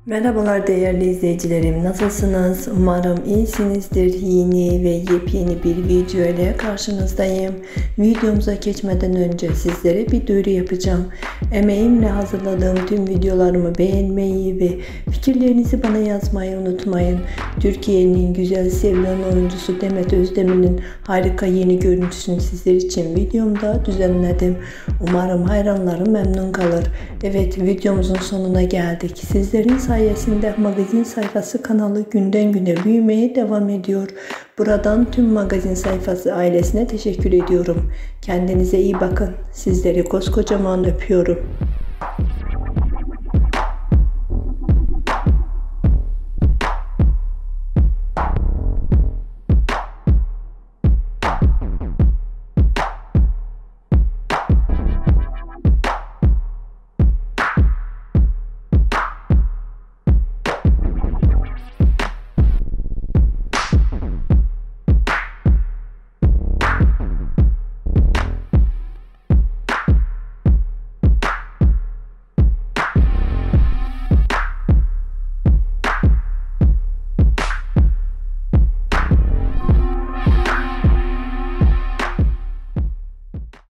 Merhabalar değerli izleyicilerim, nasılsınız? Umarım iyisinizdir. Yeni ve yepyeni bir video ile karşınızdayım. Videomuza geçmeden önce sizlere bir duyuru yapacağım. Emeğimle hazırladığım tüm videolarımı beğenmeyi ve fikirlerinizi bana yazmayı unutmayın. Türkiye'nin güzel sevilen oyuncusu Demet Özdemir'in harika yeni görüntüsünü sizler için videomda düzenledim. Umarım hayranlarım memnun kalır. Evet, videomuzun sonuna geldik. Sizlerin sayesinde magazin sayfası kanalı günden güne büyümeye devam ediyor. Buradan tüm magazin sayfası ailesine teşekkür ediyorum. Kendinize iyi bakın. Sizleri koskocaman öpüyorum.